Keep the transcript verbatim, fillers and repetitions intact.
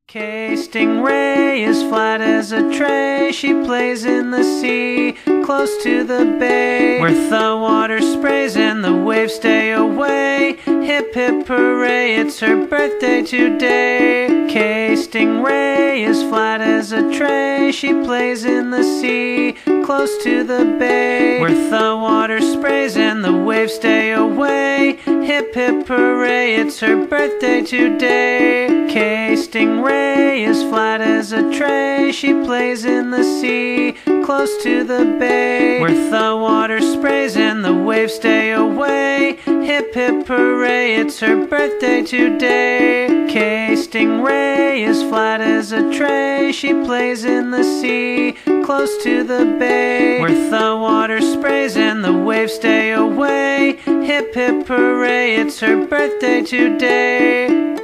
Kay Stingray is flat as a tray. She plays in the sea, close to the bay, where the water sprays and the waves stay away. Hip hip hooray, it's her birthday today. Kay Stingray is flat as a tray. She plays in the sea, close to the bay, where the water sprays and the waves stay away. Hip hip hooray, it's her birthday today. Kay Stingray is flat as a tray. She plays in the sea, close to the bay, where the water sprays and the waves stay away. Hip hip hooray, it's her birthday today. Kay Stingray is flat as a tray. She plays in the sea, close to the bay, where the water sprays and the waves stay away. Hip hip hooray, it's her birthday today.